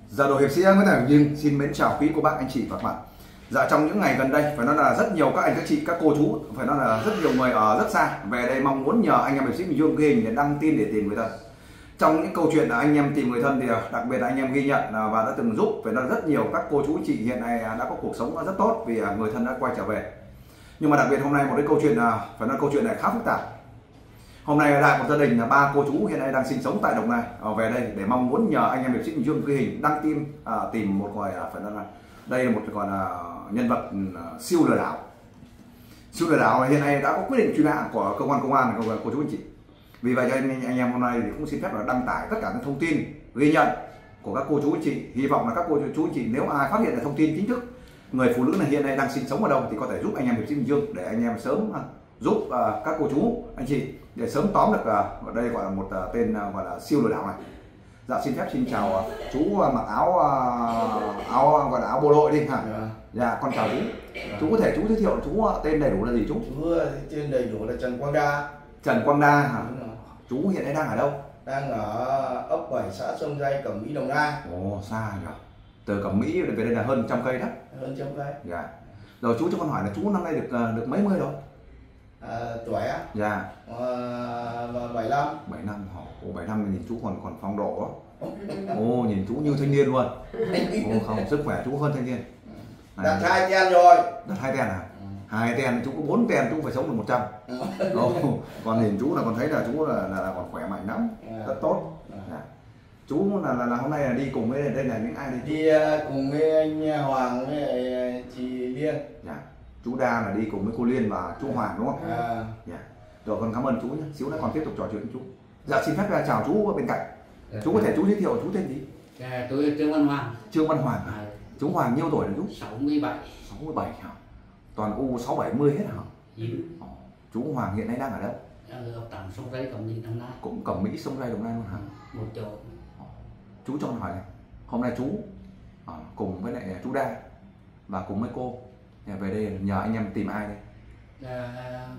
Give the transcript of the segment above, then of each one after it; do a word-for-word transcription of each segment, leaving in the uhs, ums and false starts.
Dạ đội hiệp sĩ Nguyễn Thành Nhưng xin mến chào quý cô bác anh chị và các bạn. Dạ trong những ngày gần đây phải nói là rất nhiều các anh các chị các cô chú phải nói là rất nhiều người ở rất xa về đây mong muốn nhờ anh em hiệp sĩ Bình Dương ghi hình để đăng tin để tìm người thân. Trong những câu chuyện là anh em tìm người thân thì đặc biệt là anh em ghi nhận và đã từng giúp phải nói rất nhiều các cô chú anh chị hiện nay đã có cuộc sống rất tốt vì người thân đã quay trở về. Nhưng mà đặc biệt hôm nay một cái câu chuyện là phải nói câu chuyện này khá phức tạp. Hôm nay đại một gia đình là ba cô chú hiện nay đang sinh sống tại Đồng Nai về đây để mong muốn nhờ anh em hiệp sĩ Bình Dương ghi hình đăng tin à, tìm một người phải nói là đây là một gọi là nhân vật uh, siêu lừa đảo. Siêu lừa đảo hiện nay đã có quyết định truy nã của cơ quan công an của cô chú anh chị. Vì vậy cho anh, anh em hôm nay thì cũng xin phép là đăng tải tất cả những thông tin ghi nhận của các cô chú anh chị. Hy vọng là các cô chú anh chị nếu ai phát hiện được thông tin chính thức người phụ nữ này hiện nay đang sinh sống ở đâu thì có thể giúp anh em hiệp sĩ Bình Dương để anh em sớm uh, giúp uh, các cô chú anh chị để sớm tóm được uh, ở đây gọi là một uh, tên uh, gọi là siêu lừa đảo này. Dạ xin phép xin chào uh, chú uh, mặc áo uh, áo uh, gọi là áo bộ đội đi hả? Dạ. Dạ con chào chú. Dạ. Chú có thể chú giới thiệu chú uh, tên đầy đủ là gì chú? Chú tên đầy đủ là Trần Quang Đa. Trần Quang Đa hả? Chú hiện nay đang ở đâu? Đang ở ấp bảy xã Sông Ray, Cẩm Mỹ, Đồng Nai. Ồ xa nhỉ. Từ Cẩm Mỹ về đây là hơn trăm cây đó. Hơn trăm cây. Dạ. Rồi chú cho con hỏi là chú năm nay được uh, được mấy mươi rồi? À, tuổi á? Dạ. À, bảy năm. bảy năm hả? Ồ bảy năm thì nhìn chú còn còn phong độ á. Ồ nhìn chú như thanh niên luôn. Ồ không, sức khỏe chú hơn thanh niên. Đặt hai ten rồi. Đặt hai ten à? Hai ten chú có bốn ten chú phải sống được một trăm. Ồ, còn nhìn chú là còn thấy là chú là là, là còn khỏe mạnh lắm, rất tốt. Dạ. Chú là, là là hôm nay là đi cùng với đây là những ai đi? Đi uh, cùng với anh Hoàng với chị Liên. Dạ. Chú Đa là đi cùng với cô Liên và chú Hoàng đúng không? À. Dạ. Rồi con cảm ơn chú nhé. Xíu nữa còn tiếp tục trò chuyện với chú. Dạ xin phép chào chú bên cạnh. Dạ, chú có thể chú giới thiệu chú tên gì? Dạ, tôi Trương Văn Hoàng. Trương Văn Hoàng à? Chú Hoàng nhiêu tuổi rồi chú? sáu mươi bảy. sáu mươi bảy hả? Toàn U sáu bảy mươi hết hả? Ừ. Chú Hoàng hiện nay đang ở đâu? Đang ở Tạm Sông Ray, Cẩm Mỹ, Đồng Nai. Cũng Cẩm Mỹ, Sông Ray, Đồng Nai luôn hả? Một chỗ. Chú cho con hỏi này, hôm nay chú à, cùng với lại chú Đa và cùng với cô về đây nhờ anh em tìm ai đây? Là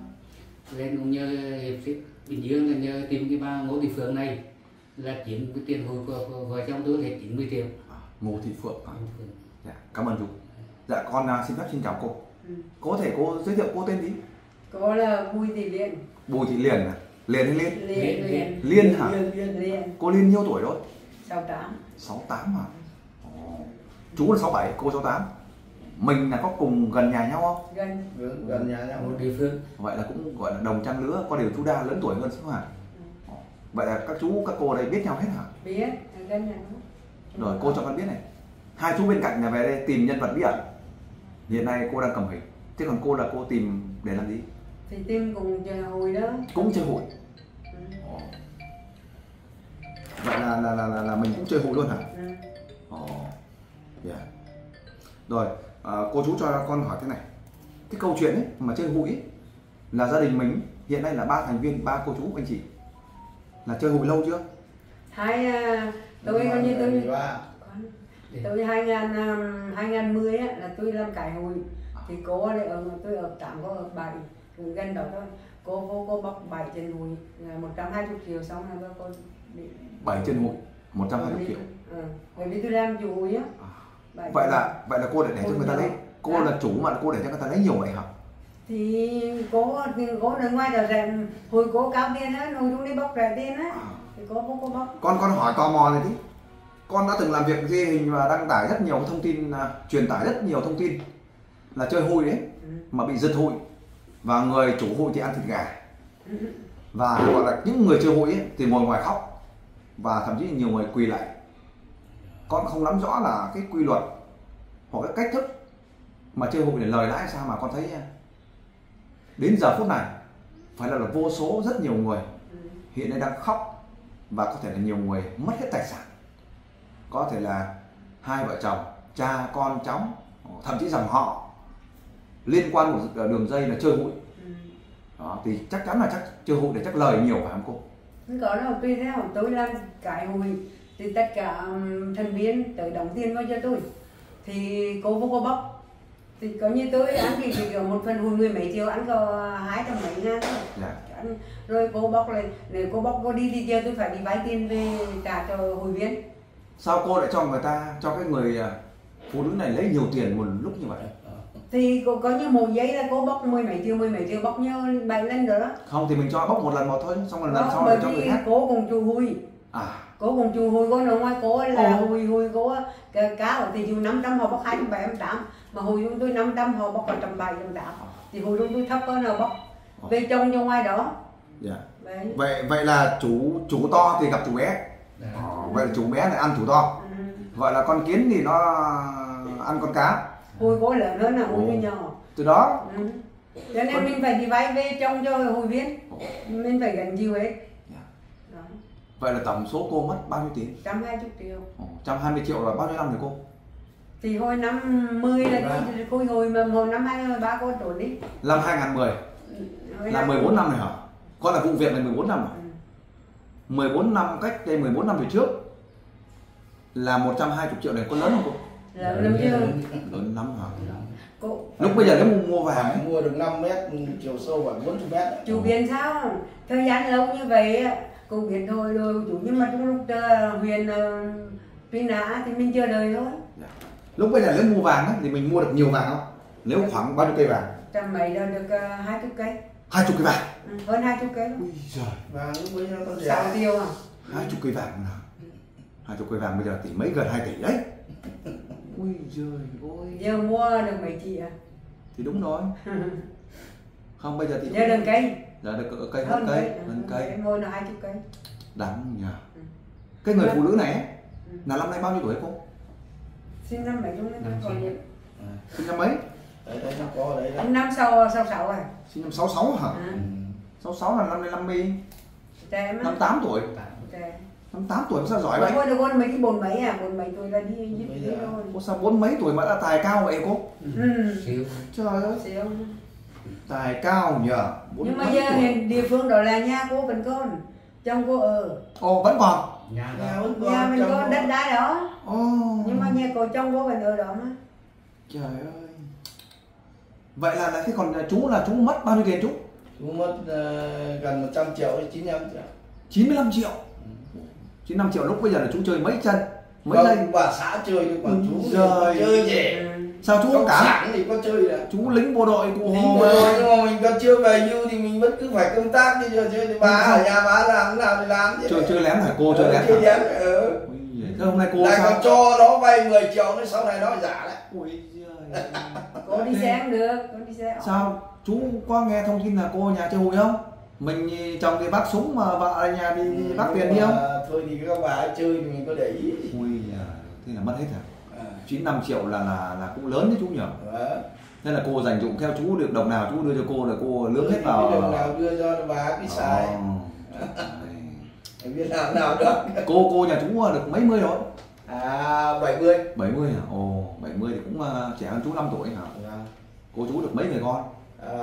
lên cũng nhờ hiệp sĩ Bình Dương là nhờ tìm cái ba Ngô Thị Phượng này là chuyển cái tiền hồi của, của vợ chồng tôi thì chín mươi triệu. À, Ngô Thị Phượng à? Phượng. Dạ, cảm ơn chú. Dạ con uh, xin phép xin chào cô. Ừ. Có thể cô giới thiệu cô tên gì? Cô là Bùi Thị Liên. Bùi Thị Liên à? Liên hay Liên? Liên, Liên. Liên hả? Liên, Liên, Liên. Cô Liên nhiêu tuổi rồi? sáu tám. sáu tám hả? Ồ. Chú là sáu bảy, cô sáu tám. Mình là có cùng gần nhà nhau không? Gần. Gần, gần nhà nhau. Một địa phương. Vậy là cũng gọi là đồng trang lứa, có điều chú Đa lớn tuổi hơn chứ hả? Ừ. Vậy là các chú các cô ở đây biết nhau hết hả? Biết, gần nhà nhau. Rồi cô cho con biết này. Hai chú bên cạnh là về đây tìm nhân vật bí ẩn. Hiện nay cô đang cầm hình. Thế còn cô là cô tìm để làm gì? Thì tìm cùng chơi hội đó. Cũng chơi hội. Ừ. Ồ. Vậy là là, là là là mình cũng chơi hội luôn hả? Ừ. Ồ. Yeah. Rồi, à, cô chú cho con hỏi thế này. Cái câu chuyện ấy mà chơi hội ấy, là gia đình mình hiện nay là ba thành viên, ba cô chú anh chị. Là chơi hội lâu chưa? Hai tôi coi như tôi tôi hai ngàn hai ngàn mười á là tôi làm cải hội thì cô ở đây ở tôi ở tám có ở bảy cũng gần đó thôi. Cô cô cô bóc bảy trên hội một trăm hai mươi triệu xong là cô đi bảy trên hội một trăm hai mươi triệu. Ừ. Bởi vì tôi làm chủ hội á. À. Vậy là vậy là cô để để cho người ta lấy, cô à. Là chủ mà cô để cho người ta lấy nhiều vậy hả? Thì cô cô ở ngoài giờ rèn hồi cô cao tiền á, hồi chúng đi bóc rẻ tiền á. À. Thì cô cô cô bóc. Con con hỏi tò mò này tí. Con đã từng làm việc ghi hình và đăng tải rất nhiều thông tin, uh, truyền tải rất nhiều thông tin là chơi hụi đấy, ừ. Mà bị giật hụi và người chủ hụi thì ăn thịt gà, ừ. Và gọi là những người chơi hụi ấy thì ngồi ngoài khóc và thậm chí nhiều người quỳ lại. Con không nắm rõ là cái quy luật hoặc cái cách thức mà chơi hụi để lời lãi sao mà con thấy đến giờ phút này phải là, là vô số rất nhiều người hiện nay đang khóc và có thể là nhiều người mất hết tài sản. Có thể là hai vợ chồng, cha, con, cháu, thậm chí dòng họ liên quan một đường dây là chơi hụi. Ừ. Đó, thì chắc chắn là chắc chơi hụi để chắc lời nhiều phải không cô? Không có đâu, tùy theo tôi làm cái hụi thì tất cả thành viên tới đóng tiền vào cho tôi thì cô vô cô bóc thì có như tôi ăn thì chỉ kiểu một phần hụi mười mấy triệu ăn có hai trăm mấy ngàn thôi. Dạ. Rồi cô bóc lên nếu cô bóc cô đi thì giờ tôi phải đi vay tiền về trả cho hụi viên. Sao cô lại cho người ta, cho cái người phụ nữ này lấy nhiều tiền một lúc như vậy? Thì cô có như một giấy là cô bóc mười mấy triệu, mười mấy triệu bóc nhau bảy lần rồi đó. Không thì mình cho bóc một lần một thôi, xong rồi lần Đó, sau bởi mình cho người vì khác. cô cùng chú Hui. À. Cô cùng chú Hui, cô ở ngoài cô là Ồ. Hui Hui cô cá ở thị trường năm trăm họ bóc hai trăm bảy mươi tám, mà Hui chúng tôi năm trăm họ bóc một trăm bảy mươi, một trăm tám. Thì Hui chúng tôi thấp hơn nào bóc. Về chồng cho ngoài đó. Dạ. Đấy. Vậy vậy là chủ chủ to thì gặp chủ bé. Dạ. Ờ, vậy là chủ bé lại ăn chủ to. Ừ. Gọi là con kiến thì nó ăn con cá. Hui cô lớn hơn là Hui Ồ. nhỏ. Từ đó. Ừ. Cho nên mình phải đi vay về chồng cho Hui biết. Mình phải gánh chịu hết. Dạ. Đó. Vậy là tổng số cô mất bao nhiêu tiền? một trăm hai mươi triệu. Ồ, một trăm hai mươi triệu là bao nhiêu năm rồi cô? Thì hồi năm mười là tôi khôi hồi mà hồi năm hai mươi ba cô trốn đi. Năm hai không một không Hồi là năm- mười bốn năm rồi hả? Con là vụ việc này mười bốn năm rồi. Ừ. mười bốn năm cách đây mười bốn năm về trước là một trăm hai mươi triệu này có lớn không cô? Lớn lắm chưa? Lớn lắm hả? Cô Lúc bây giờ nếu mua, mua vàng Phải ấy, mua được năm mét chiều sâu khoảng bốn mươi mét. chú biết sao? Thời gian lâu như vậy á, cô biết thôi rồi chú, nhưng mà trong lúc uh, huyền uh, truy nã thì mình chờ đợi thôi. lúc bây giờ nếu mua vàng ấy, thì mình mua được nhiều vàng không? Nếu khoảng bao nhiêu cây vàng? Trăm mấy là được uh, hai chục cây. Hai chục cây vàng. Ừ, hơn hai chục cây. Ui giời, Và lúc bây giờ con Sáu rẻ. triệu à? hai chục cây vàng nào? Hai chục cây vàng bây giờ tỷ mấy, gần hai tỷ đấy. Ui giời ôi. Giờ mua được mấy chị à? Thì đúng rồi. Không bây giờ thì Giờ được cây. giờ được cây hơn cây, hơn cây. Mua là hai chục cây. Đáng nhờ. Ừ. Cái người phụ nữ này ấy, Ừ. là năm nay bao nhiêu tuổi cô? Sinh năm mấy chúng nó còn nhiều. Sinh năm mấy? Đấy, đấy nó có ở đấy đấy. Năm sau sáu sáu à? Sinh năm sáu sáu hả? À. Ừ. sáu sáu là năm nay năm mươi, Trẻ mà. năm tám tuổi. Trẻ. Năm tám tuổi sao giỏi Rồi vậy? cô được con mấy cái bốn mấy à? Bốn mấy tuổi là đi đi Bây đi giờ- rồi. Cô sao bốn mấy tuổi mà đã tài cao vậy cô? Ừ. Siêu. Trời ơi, Xíu. tài cao nhờ. Bốn Nhưng mà mấy giờ tuổi. hiện địa phương đó là nhà cô vẫn còn, chồng cô ở Ồ vẫn còn. Nhà Nhà đó. vẫn nhà còn mình trong có đất đai đó, Ồ. nhưng mà nhà cô chồng cô vẫn ở đó mà. Trời ơi. Vậy là là thế còn chú là chú mất bao nhiêu tiền chú? chú mất uh, gần một trăm triệu đến chín mươi lăm triệu. chín mươi lăm triệu. chín mươi lăm triệu lúc bây giờ là chú chơi mấy chân? Mấy giây? Vâng, bà xã chơi nhưng mà Ui chú giời. chơi nhỉ. Ừ. Sao chú không Cộng cả? sản thì có chơi đấy. Chú lính bộ đội cụ Lính Hồ bộ đội mà. nhưng mà mình còn chưa về hưu thì mình vẫn cứ phải công tác đi giờ chơi thì bà ở nhà bà làm thế nào thì làm chứ. Chơi chơi lén hả cô? Chơi lén Chơi hả? lén. Ừ. Ui giời, thế hôm nay cô Lại sao? còn cho nó vay mười triệu nữa sau này nó giả đấy. Ui giời. Cô đi xe cũng được, cô đi xe. Sao chú có nghe thông tin là cô ở nhà chơi hụi không? Mình chồng thì bác súng mà vợ ở nhà đi, đi bác tiền đi không? À, thôi thì các bà ấy chơi thì mình có để ý. Ui giời, thế là mất hết hả? À, chín mươi lăm triệu là là là cũng lớn đấy chú nhỉ? đó. Thế là cô dành dụng theo chú được đồng nào chú đưa cho cô là cô lướt hết Thì vào. cái đồng nào đưa cho bà ấy cứ xài. Ồ. Phải biết làm nào được. Cô cô nhà chú được mấy mươi rồi? À bảy mươi. bảy mươi hả? Ồ, bảy mươi thì cũng uh, trẻ hơn chú năm tuổi hả? Vâng. Cô chú được mấy người con? À,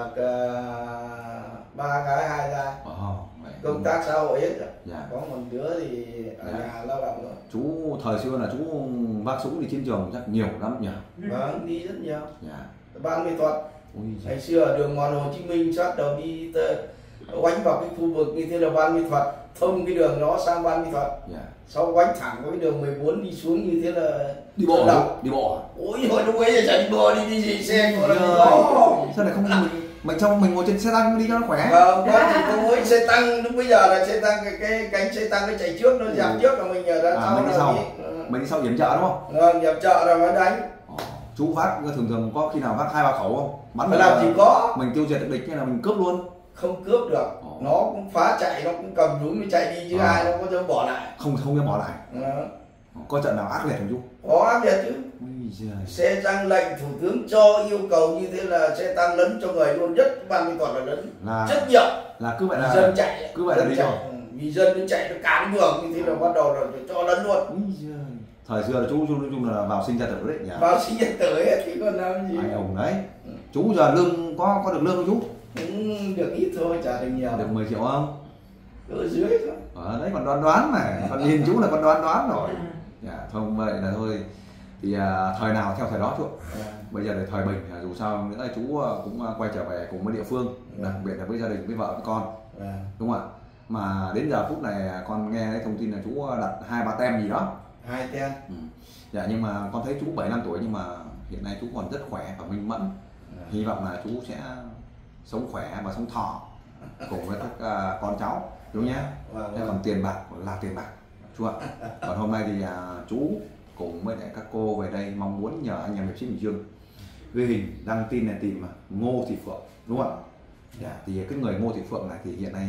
ba gái hai trai. Ồ, vậy. Công tác xã hội hết rồi. Dạ. Có một đứa thì ở Dạ. nhà lao động rồi. Chú thời xưa là chú vác súng đi chiến trường chắc nhiều lắm nhỉ? Vâng, đi rất nhiều. Dạ. Ban mỹ thuật. Ui giời. Ngày xưa ở đường mòn Hồ Chí Minh bắt đầu đi tơ- oánh vào cái khu vực như thế là ban mỹ thuật, thông cái đường đó sang ban mỹ thuật. Dạ. Sau oánh thẳng có cái đường mười bốn đi xuống như thế là Đi bộ tự hả? động. Đi bộ hả? Ôi hồi lúc ấy là chả đi bộ đi đi gì xe gọi là Giời. đó. Sao lại không mình mình trong mình ngồi trên xe tăng đi cho nó khỏe? Vâng, vâng, thì có mỗi xe tăng lúc bây giờ là xe tăng cái cái cánh xe tăng nó chạy trước nó dạp Ừ. trước là mình ở đằng À, sau mình đi là sau. đi. Mình đi sau yểm trợ đúng không? Vâng, dạp chợ rồi mới đánh. Ồ, chú vác thường thường có khi nào vác hai ba khẩu không? Bắn Mà là làm gì có, mình tiêu diệt được địch hay là mình cướp luôn? không cướp được. Ồ. Nó cũng phá chạy, nó cũng cầm đúng mới chạy đi chứ À. ai nó có dám bỏ lại. Không không dám bỏ lại. Đó. Có trận nào ác liệt không chú? Có áp liệt chứ. Ui giời. Xe tăng lệnh thủ tướng cho yêu cầu như thế là xe tăng lấn cho người luôn, nhất ban mỹ thuật là lấn Là rất nhiều. là cứ vậy Vì là dân chạy, cứ vậy là dân đi chạy. rồi. Ừ, vì dân nó chạy nó cản đường như thế là bắt đầu là cho lấn luôn. Ui giời. Thời xưa là chú chú nói chung là vào sinh ra tử đấy nhỉ? Vào sinh nhật tới hết thì còn làm gì. Anh hùng đấy. Chú giờ lương có có được lương không chú? Cũng được ít thôi, chả được nhiều. Được mười triệu không? Ở dưới thôi. Ở đấy còn đoán đoán mà, còn nhìn chú là còn đoán đoán rồi. Dạ, không vậy là thôi. Thì à, thời nào theo thời đó chú. À, Bây giờ là thời bình, à, dù sao nữa chú à, cũng à, quay trở về cùng với địa phương, đặc biệt là với gia đình, với vợ, với con, à. đúng không ạ? Mà đến giờ phút này con nghe cái thông tin là chú đặt hai ba tem gì đó. hai ten. Ừ. Dạ, nhưng mà con thấy chú bảy mươi lăm tuổi nhưng mà hiện nay chú còn rất khỏe và minh mẫn. Hy vọng là chú sẽ sống khỏe và sống thọ cùng với các uh, con cháu chú nhé. Vâng, còn tiền bạc là tiền bạc chú ạ. Còn hôm nay thì uh, chú cùng với lại các cô về đây mong muốn nhờ anh em hiệp sĩ Bình Dương ghi hình đăng tin này tìm Ngô Thị Phượng, đúng không ạ? Dạ, thì cái người Ngô Thị Phượng này thì hiện nay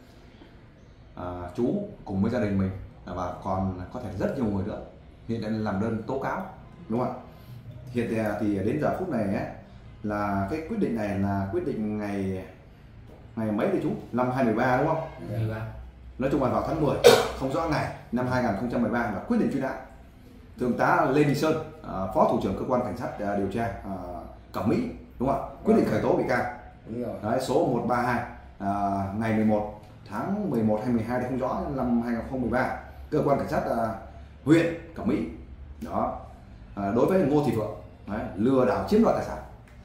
uh, chú cùng với gia đình mình và còn có thể rất nhiều người nữa hiện đang làm đơn tố cáo, đúng không ạ? Hiện tại thì đến giờ phút này ấy, là cái quyết định này là quyết định ngày ngày mấy đấy chú? Năm hai nghìn không trăm mười ba đúng không? Dạ. Nói chung là vào tháng mười không rõ ngày năm hai nghìn không trăm mười ba là quyết định truy nã Thượng tá Lê Đình Sơn, uh, Phó Thủ trưởng Cơ quan Cảnh sát uh, điều tra uh, Cẩm Mỹ, đúng không ạ? Quyết định khởi tố bị can. Đấy, số một ba hai uh, ngày mười một tháng mười một hay mười hai thì không rõ, năm hai nghìn không trăm mười ba, Cơ quan Cảnh sát uh, huyện Cẩm Mỹ đó, uh, đối với Ngô Thị Phượng. Đấy, lừa đảo chiếm đoạt tài sản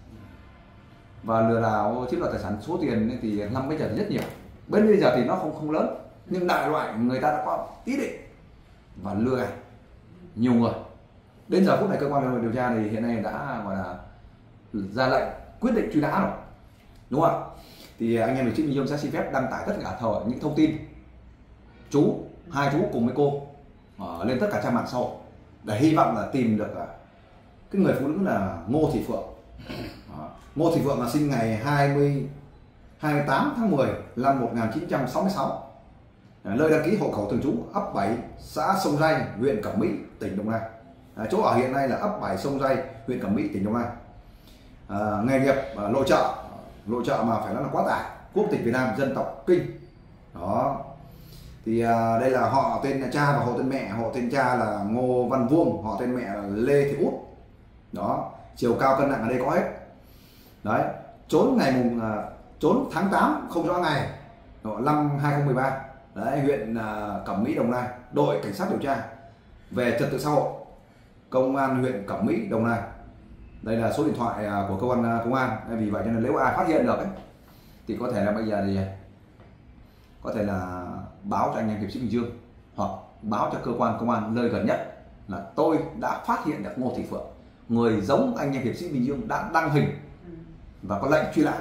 và lừa đảo chiếm đoạt tài sản số tiền thì năm bây giờ thì rất nhiều, bên bây giờ thì nó không không lớn, nhưng đại loại người ta đã có ý định và lừa gạt nhiều người. Đến giờ phút này cơ quan điều tra thì hiện nay đã gọi là ra lệnh quyết định truy nã rồi, đúng không ạ? Thì anh em hiệp sĩ Bình Dương sẽ xin phép đăng tải tất cả thời những thông tin chú hai chú cùng với cô uh, lên tất cả trang mạng xã hội để hy vọng là tìm được uh, cái người phụ nữ là Ngô Thị Phượng. Đó. Ngô Thị Phượng là sinh ngày hai mươi tám tháng mười năm một nghìn chín trăm sáu mươi sáu. Nơi đăng ký hộ khẩu thường trú ấp bảy xã Sông Ray, huyện Cẩm Mỹ, tỉnh Đồng Nai. À, chỗ ở hiện nay là ấp bảy Sông Ray, huyện Cẩm Mỹ, tỉnh Đồng Nai. À, nghề nghiệp à, nội trợ, nội trợ mà phải nói là quá tải, quốc tịch Việt Nam, dân tộc Kinh. Đó. Thì à, đây là họ tên cha và họ tên mẹ. Họ tên cha là Ngô Văn Vuông, họ tên mẹ là Lê Thị Út. Đó, chiều cao cân nặng ở đây có hết. Đấy, trốn ngày mùng à, trốn tháng tám không rõ ngày năm hai nghìn không trăm mười ba. Đấy, huyện uh, Cẩm Mỹ, Đồng Nai, đội cảnh sát điều tra về trật tự xã hội, công an huyện Cẩm Mỹ, Đồng Nai. Đây là số điện thoại uh, của cơ quan uh, công an. Vì vậy cho nên nếu ai phát hiện được ấy, thì có thể là bây giờ thì có thể là báo cho anh em hiệp sĩ Bình Dương hoặc báo cho cơ quan công an nơi gần nhất là tôi đã phát hiện được Ngô Thị Phượng, người giống anh em hiệp sĩ Bình Dương đã đăng hình và có lệnh truy nã.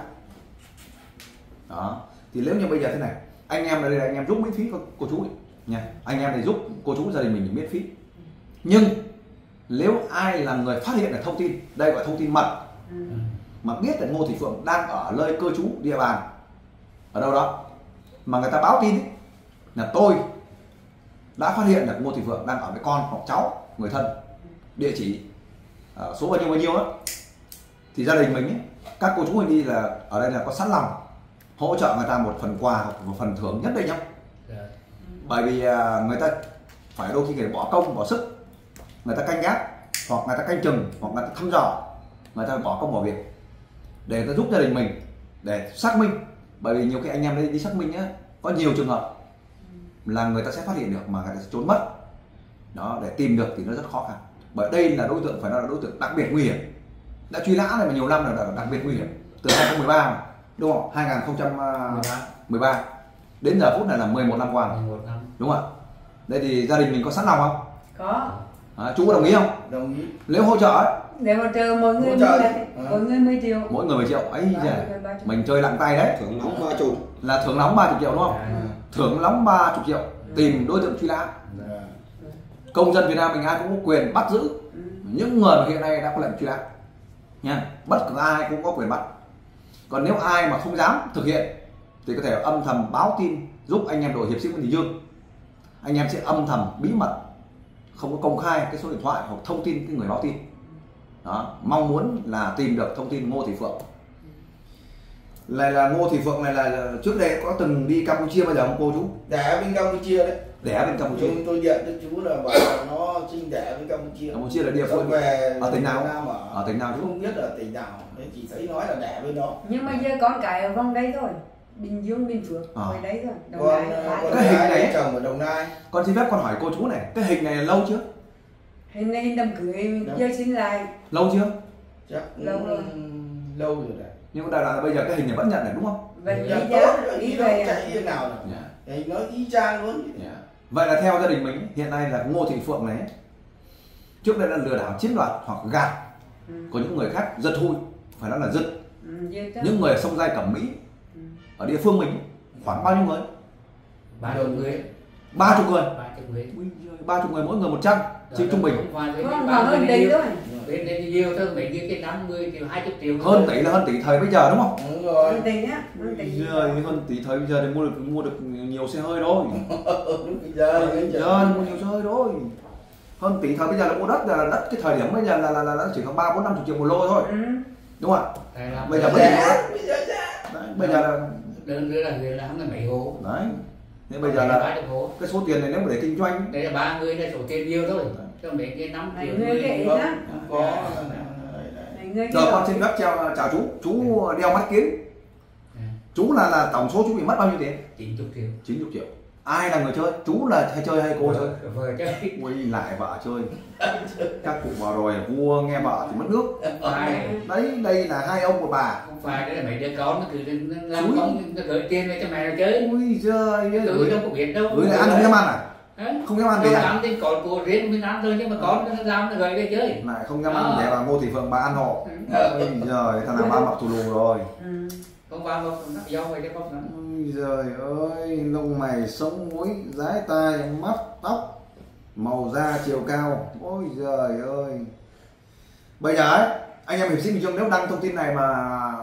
Đó, thì nếu như bây giờ thế này, anh em ở đây là anh em giúp miễn phí cô, cô chú ấy, nha. Anh em thì giúp cô chú gia đình mình miễn phí. Nhưng nếu ai là người phát hiện được thông tin, đây gọi thông tin mật, ừ. mà biết là Ngô Thị Phượng đang ở nơi cư trú địa bàn ở đâu đó, mà người ta báo tin ấy, là tôi đã phát hiện được Ngô Thị Phượng đang ở với con hoặc cháu, người thân, địa chỉ uh, số bao nhiêu bao nhiêu đó, thì gia đình mình ấy, các cô chú mình đi là ở đây là có sẵn lòng hỗ trợ người ta một phần quà hoặc một phần thưởng nhất định nhá. Yeah. Bởi vì uh, người ta phải đôi khi người bỏ công bỏ sức, người ta canh gác hoặc người ta canh chừng hoặc người ta thăm dò, người ta bỏ công bỏ việc để người ta giúp gia đình mình để xác minh. Bởi vì nhiều khi anh em đi, đi xác minh nhá, có nhiều trường hợp là người ta sẽ phát hiện được mà người ta sẽ trốn mất. Đó, để tìm được thì nó rất khó khăn. Bởi đây là đối tượng phải nói là đối tượng đặc biệt nguy hiểm, đã truy nã này mà nhiều năm là đặc biệt nguy hiểm từ hai nghìn không trăm mười ba, đúng không? hai nghìn không trăm mười ba đến giờ phút này là mười một năm qua, đúng không ạ? Đây thì gia đình mình có sẵn lòng không? Có. À, chú có đồng ý không? Đồng ý. Nếu hỗ trợ ấy, để hỗ trợ mỗi người mỗi người mười triệu. Mỗi người mười triệu ấy, mình chơi lặng tay đấy. Thưởng nóng ba chục. Là thưởng nóng ba mươi triệu đúng không? À. Thưởng nóng ba mươi triệu tìm đối tượng truy nã. À. Công dân Việt Nam mình ai cũng có quyền bắt giữ ừ. những người mà hiện nay đã có lệnh truy nã nha. Bất cứ ai cũng có quyền bắt. Còn nếu ai mà không dám thực hiện thì có thể âm thầm báo tin giúp anh em đội hiệp sĩ Bình Dương. Anh em sẽ âm thầm bí mật, không có công khai cái số điện thoại hoặc thông tin cái người báo tin. Đó, mong muốn là tìm được thông tin Ngô Thị Phượng. Này là Ngô Thị Phượng này là trước đây có từng đi Campuchia bao giờ không cô chú? Đẻ bên Campuchia đấy. Đẻ bên Campuchia. Tôi, tôi nhận cho chú là bảo là nó sinh đẻ bên Campuchia. Campuchia là địa phương về ở tỉnh nào? Ở, ở tỉnh nào chú? Không biết là tỉnh nào, nên chỉ thấy nói là đẻ bên đó. Nhưng mà giờ con cái ở vòng đây thôi. Bình Dương, Bình Phước, ở đấy thôi. Đồng con, Nai, con cái hình này chồng ở Đồng Nai. Con xin phép con hỏi cô chú này, cái hình này là lâu chưa? Hình này hình đám cưới giờ xin lại. Lâu chưa? Chắc lâu rồi. Lâu rồi đấy. Nhưng mà là bây giờ cái hình này vẫn nhận này đúng không? Vậy dạ, ý giá, ý về chạy như nào nào? Yeah. Thì nói y chang luôn. Yeah. Vậy là theo gia đình mình hiện nay là Ngô Thị Phượng này trước đây là lừa đảo chiếm đoạt hoặc gạt ừ. của những người khác giật hụi, phải nói là giật ừ, những người sông Giai Cẩm Mỹ ừ. ở địa phương mình khoảng bao nhiêu người? ba chục người. ba chục người. ba chục người mỗi người một trăm trên trung bình. Hơn hơn tỷ thôi. Bên đây nhiều thôi, mấy cái năm mươi triệu, hai mươi triệu. Hơn tỷ là hơn tỷ thời bây giờ đúng không? Đúng rồi. Hơn tỷ á, hơn tỷ. Giờ hơn tỷ thời bây giờ thì mua được mua được nhiều xe hơi thôi. Bây giờ giờ mua nhiều xe hơi thôi. Hơn tỷ thời bây giờ là mua đất, là đất cái thời điểm bây giờ là là là, là chỉ có ba bốn năm chục triệu một lô thôi. Ừ. Đúng không ạ? Bây giờ bây giờ bây giờ là đơn đưa là người làm là mấy hộ. Đấy. Thế bây giờ là cái số tiền này nếu mà để kinh doanh, đây là ba người là số tiền nhiều thôi. Cho mấy cái năm triệu người cái đó. Có. Rồi con xin phép chào chào chú, chú đeo mắt kiến. Chú là là tổng số chú bị mất bao nhiêu tiền? chín mươi triệu. chín mươi triệu. Ai là người chơi? Chú là hay chơi hay cô chơi? Vợ chơi. Ui lại vợ chơi. Các cụ bảo rồi vua nghe vợ thì mất nước. Phải. Đấy đây là hai ông một bà. Không phải, đấy là mấy đứa con nó cứ làm con nó gửi tiền về cho mẹ nó chơi. Ui giời ơi. Tôi đâu có biết đâu. Gửi lại ăn không dám ăn à? Đấy. Không dám ăn gì à? Ăn thì còn cô riêng mình ăn thôi, nhưng mà con nó làm nó gửi về chơi. Lại không dám ăn để vào Ngô Thị Phượng bà ăn hộ. Ôi giời, thằng nào ba mặc thù lù rồi. Ừ. Không ba mặc nó do vậy cái bóc nó. Ôi giời ơi, lông mày, sống mũi, dái tai, mắt, tóc, màu da, chiều cao. Ôi giời ơi. Bây giờ ấy, anh em hiệp sĩ Bình Dương nếu đăng thông tin này mà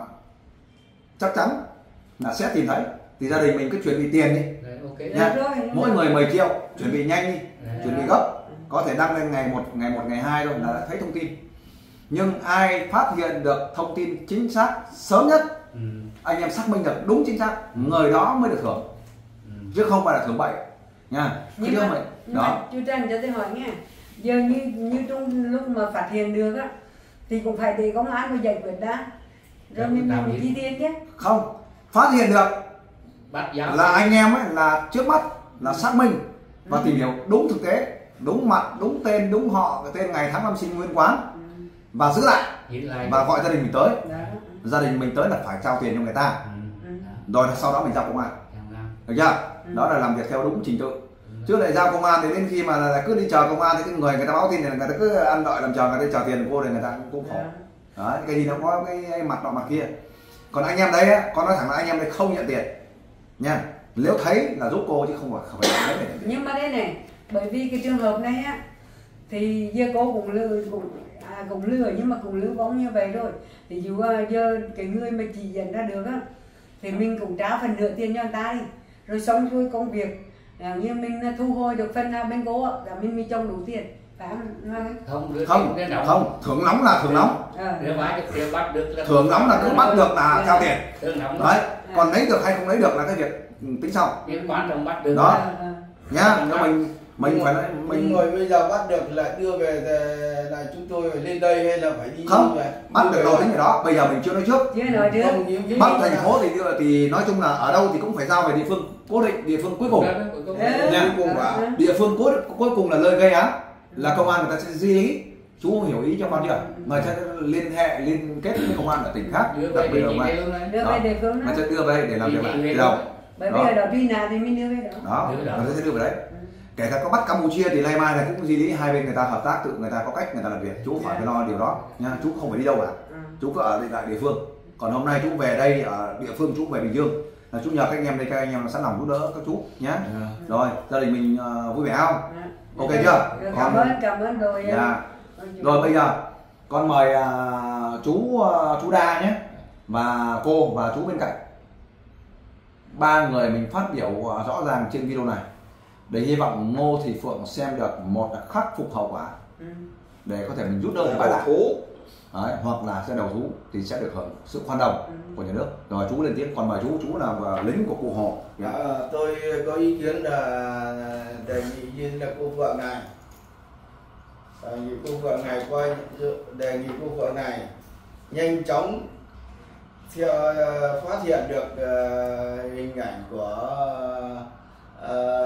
chắc chắn là sẽ tìm thấy, thì gia đình mình cứ chuẩn bị tiền đi. Đấy, okay. Nha. Mỗi người mười triệu, chuẩn bị nhanh đi. Đấy. Chuẩn bị gấp. Có thể đăng lên ngày một, ngày một, ngày hai thôi là đã thấy thông tin. Nhưng ai phát hiện được thông tin chính xác sớm nhất, ừ. anh em xác minh được đúng chính xác, người đó mới được thưởng, ừ. chứ không phải là thưởng bậy nha. Nhưng mà, mà, nhưng đó. Mà chú Trần cho tôi hỏi nghe, giờ như như trong lúc mà phát hiện được á thì cũng phải để công an mà giải quyết đã, rồi mình mình chi tiền chứ. Không, phát hiện được bắt giáo là anh em ấy là trước mắt là xác minh và ừ. tìm hiểu đúng thực tế, đúng mặt, đúng tên, đúng họ, cái tên ngày tháng năm sinh nguyên quán, ừ. và giữ lại và gọi gia đình mình tới. Đó. Gia đình mình tới là phải trao tiền cho người ta, ừ. rồi sau đó mình giao công an, được chưa? Ừ. Đó là làm việc theo đúng trình tự, ừ. chứ lại giao công an thì đến khi mà là cứ đi chờ công an thì cái người người ta báo tin này người ta cứ ăn đợi làm chờ người ta chờ tiền của cô thì người ta cũng khổ. Đấy, cái gì nó có cái mặt nọ mặt kia. Còn anh em đấy á, con nói thẳng là anh em đây không nhận tiền nha, nếu thấy là giúp cô chứ không phải không phải lấy. Nhưng mà đây này, bởi vì cái trường hợp này á thì giờ cô cũng lừa cũng à, cũng lừa nhưng mà cũng lưu vong như vậy rồi, thì dù giờ cái người mà chỉ dẫn ra được á thì mình cũng trả phần nửa tiền cho người ta đi, rồi xong xuôi công việc à, như mình thu hồi được phần nào bên cô là mình mới trông đủ tiền, phải không? Không không không, thưởng nóng là thưởng nóng, nếu bắt được là thưởng nóng là cứ bắt được là trao tiền đấy, còn lấy được hay không lấy được là cái việc tính sau. Nhưng quan trọng bắt được đó nhá, nếu mình mình nhưng phải nói mình rồi bây giờ bắt được là đưa về là chúng tôi phải lên đây hay là phải đi không về? Bắt được rồi tính rồi đó, bây giờ mình chưa nói trước, chưa nói trước. Không, bắt thành phố thì đưa thì nói chung là ở đâu thì cũng phải giao về địa phương cố định, địa phương cuối cùng nha, địa phương cuối cuối cùng là nơi gây án là công an người ta sẽ di lý. Chú không hiểu ý cho con chưa? Người sẽ liên hệ liên kết với công an ở tỉnh khác, đặc biệt là ngoài đưa về địa phương nó sẽ đưa về để làm việc lại từ đầu. Bởi vì ở đó truy nã thì mình đưa về đó. Đó, người ta sẽ đưa về đấy. Kể cả có bắt Campuchia thì nay mai là cũng di lý, hai bên người ta hợp tác, tự người ta có cách người ta làm việc, chú phải phải lo điều đó nha, chú không phải đi đâu cả, chú cứ ở lại địa phương. Còn hôm nay chú về đây ở địa phương, chú về Bình Dương là chú nhờ các anh em đây, các anh em sẵn lòng giúp đỡ các chú nhé. Rồi gia đình mình uh, vui vẻ không? Ok chưa? Cảm ơn, cảm ơn rồi. Yeah. Rồi bây giờ con mời uh, chú uh, chú Đa nhé, và cô và chú bên cạnh, ba người mình phát biểu uh, rõ ràng trên video này để hy vọng Ngô Thị Phượng xem được, một là khắc phục hậu quả, ừ. để có thể mình rút đơn bãi lại, đấy, hoặc là sẽ đầu thú thì sẽ được hưởng sự khoan hồng ừ. của nhà nước. Rồi chú lên tiếng, còn mời chú, chú là lính của cụ Hồ. À, tôi có ý kiến là đề nghị như là cô Phượng này, đề nghị cô Phượng này coi đề nghị cô Phượng này nhanh chóng theo phát hiện được uh, hình ảnh của uh,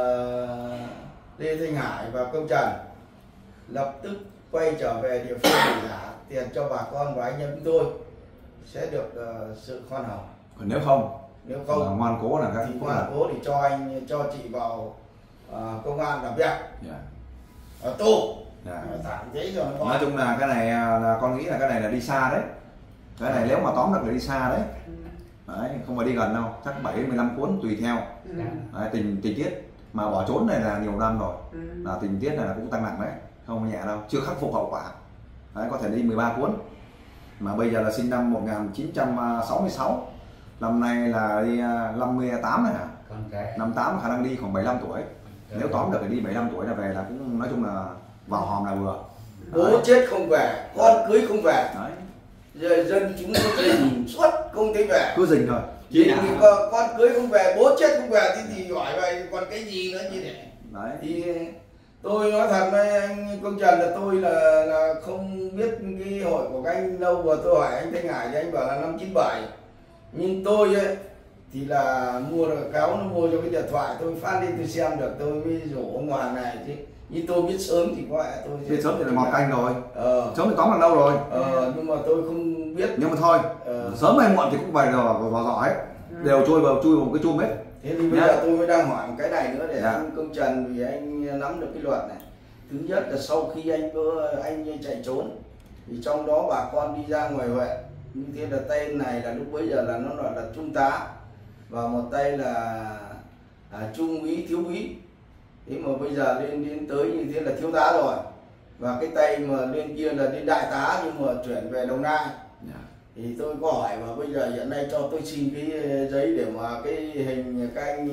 Lê Thanh Hải và Công Trần, lập tức quay trở về địa phương để trả tiền cho bà con và anh em chúng tôi sẽ được uh, sự khoan hồng. Còn nếu không, nếu không ngoan cố là các thì ngoan cố thì cho anh cho chị vào uh, công an làm việc Dạ. ở tù. Dạ. Thẳng thế rồi nó Nói chung là cái này là con nghĩ là cái này là đi xa đấy. Cái này nếu mà tóm được là đi xa đấy. Đấy, không phải đi gần đâu, chắc bảy đến mười lăm cuốn tùy theo. Đấy, tình tình tiết mà bỏ trốn này là nhiều năm rồi. Là tình tiết này là cũng tăng nặng đấy, không nhẹ đâu, chưa khắc phục hậu quả. Đấy, có thể đi mười ba cuốn. Mà bây giờ là sinh năm một nghìn chín trăm sáu mươi sáu. Năm nay là đi năm mươi tám này hả? năm tám khả năng đi khoảng bảy mươi lăm tuổi. Nếu tóm được thì đi bảy mươi lăm tuổi là về là cũng nói chung là vào hòm là vừa. Bố đấy. Chết không về, con cưới không về. Đấy. Giờ dân chúng có rình suốt không thấy về. Cứ rình thôi. Chỉ thì con, con cưới không về, bố chết không về thì, thì hỏi vậy còn cái gì nữa như thế. Đấy. Thì tôi nói thật với anh Công Trần là tôi là, là không biết cái hội của các anh lâu, và tôi hỏi anh Thanh Hải thì anh bảo là năm chín bảy. Nhưng tôi ấy thì là mua được cáo, nó mua cho cái điện thoại tôi phát lên tôi xem được, tôi mới rủ ông Hoàng này chứ. Nhưng tôi biết sớm thì có lẽ tôi biết sớm thì là mọc canh rồi. Ờ. Sớm thì tóm được lâu rồi. Ờ, nhưng mà tôi không biết. Nhưng mà thôi, ờ. sớm hay muộn thì cũng phải vào vào giỏi ấy. Đều chui vào chui vào một cái chum hết. Thế thì bây Nhá. giờ tôi mới đang hỏi một cái này nữa để Dạ. anh Công Trần, vì anh nắm được cái luật này. Thứ nhất là sau khi anh anh chạy trốn thì trong đó bà con đi ra ngoài huyện, như thế là tên này là lúc bấy giờ là nó gọi là trung tá, và một tay là à, trung úy, thiếu úy. Thế mà bây giờ lên đến tới như thế là thiếu tá rồi, và cái tay mà lên kia là lên đại tá nhưng mà chuyển về Đồng Nai. Yeah. Thì tôi có hỏi và bây giờ hiện nay cho tôi xin cái giấy để mà cái hình các anh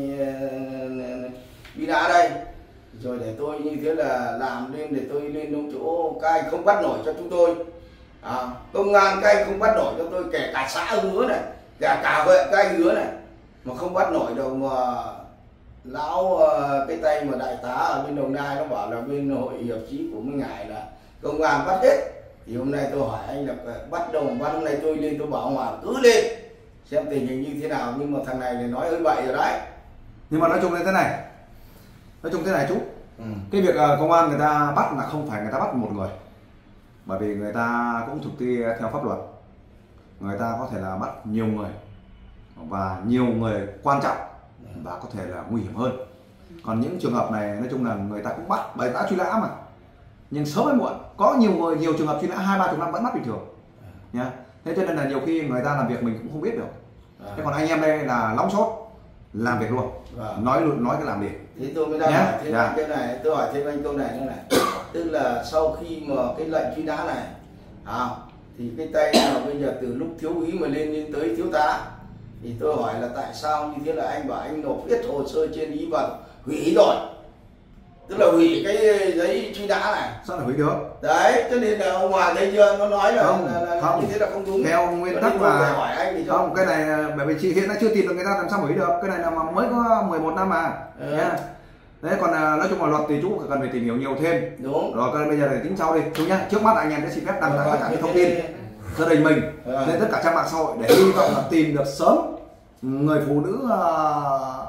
đi đá đây, rồi để tôi như thế là làm lên để tôi lên đúng chỗ các anh không bắt nổi cho chúng tôi. À, công an các anh không bắt nổi cho tôi, kể cả xã Hứa này, kể cả huyện các anh Hứa này mà không bắt nổi đâu. Mà lão cái tay mà đại tá ở bên Đồng Nai nó bảo là bên hội hiệp sĩ của mấy ngài là công an bắt hết. Thì hôm nay tôi hỏi anh là bắt đầu bắt, hôm nay tôi lên tôi bảo Hoàng cứ lên xem tình hình như thế nào, nhưng mà thằng này thì nói hơi bậy rồi đấy. Nhưng mà nói chung là thế này, nói chung thế này chú, ừ. cái việc uh, công an người ta bắt là không phải người ta bắt một người, bởi vì người ta cũng thực thi theo pháp luật, người ta có thể là bắt nhiều người và nhiều người quan trọng và có thể là nguy hiểm hơn. Còn những trường hợp này nói chung là người ta cũng bắt bởi đã truy nã mà, nhưng sớm hay muộn có nhiều người, nhiều trường hợp truy nã hai ba chục năm vẫn bắt bình thường nhá. Thế cho nên là nhiều khi người ta làm việc mình cũng không biết được. À. Thế còn anh em đây là nóng sốt làm việc luôn, à. nói luôn nói cái làm việc. Thế tôi mới đang hỏi thêm anh cái này, tôi hỏi thêm anh câu này nữa này, tức là sau khi mà cái lệnh truy nã này à, thì cái tay mà bây giờ từ lúc thiếu úy mà lên lên tới thiếu tá, thì tôi hỏi là tại sao như thế, là anh bảo anh nộp hết hồ sơ trên ý và hủy rồi, tức là hủy cái giấy truy nã này. Sao lại hủy được? Đấy, cho nên là ông Hòa thấy chưa, nó nói là, không, là, là không. như thế là không đúng. Theo nguyên tắc là hỏi anh thì không, không, cái này bởi vì chị hiện nay chưa tìm được người ta làm sao hủy được, cái này là mà mới có mười một năm mà. Ừ. Nha. Đấy, còn nói chung là luật thì chú cần phải tìm hiểu nhiều thêm. Đúng. Rồi bây giờ để tính sau đi chú nhá. Trước mắt anh em sẽ xin phép đăng tải tất cả những thông tin gia đình mình ừ. lên tất cả trang mạng xã hội để hy vọng là tìm được sớm người phụ nữ uh,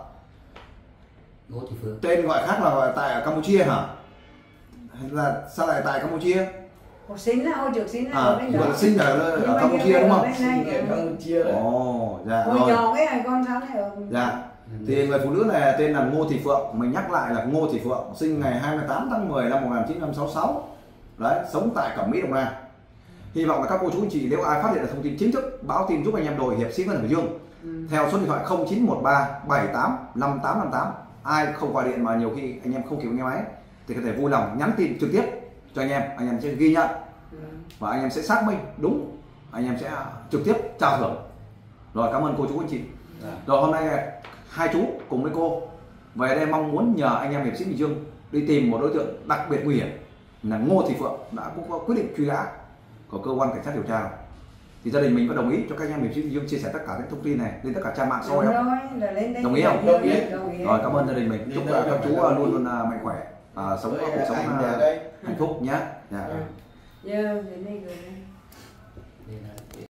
Ngô Thị Phượng. tên gọi khác là gọi tại ở Campuchia hả? Hay là sao lại tại Campuchia? Hồi sinh á, hồi trước sinh á, à, ở bên đó. Sinh ở, ở Campuchia đúng không? Campuchia đấy. Ồ, dạ hồi rồi. nhỏ cái này con sao này ở. Dạ. Thì người phụ nữ này tên là Ngô Thị Phượng, mình nhắc lại là Ngô Thị Phượng, sinh ngày hai mươi tám tháng mười năm một nghìn chín trăm sáu mươi sáu. Đấy, sống tại Cẩm Mỹ, Đồng Nai. Hy vọng là các cô chú anh chị nếu ai phát hiện được thông tin chính thức báo tin giúp anh em đội hiệp sĩ Ngân Hải Dương. Ừ. Theo số điện thoại không chín một ba bảy tám năm tám năm tám. Ai không gọi điện mà nhiều khi anh em không kịp nghe máy thì có thể vui lòng nhắn tin trực tiếp cho anh em, anh em sẽ ghi nhận và anh em sẽ xác minh đúng, anh em sẽ trực tiếp trao thưởng. Rồi, cảm ơn cô chú anh chị. Rồi hôm nay hai chú cùng với cô về đây mong muốn nhờ anh em hiệp sĩ Bình Dương đi tìm một đối tượng đặc biệt nguy hiểm là Ngô Thị Phượng đã cũng có quyết định truy nã của cơ quan cảnh sát điều tra. Thì gia đình mình có đồng ý cho các anh em hiệp sĩ Bình Dương chia sẻ tất cả những thông tin này lên tất cả trang mạng xã hội không? Đồng ý không? Đồng ý. Rồi, cảm ơn gia đình mình. Chúc các chú luôn luôn mạnh khỏe, à, sống có cuộc sống hạnh phúc nhé. Dạ. Dạ, đến đây rồi.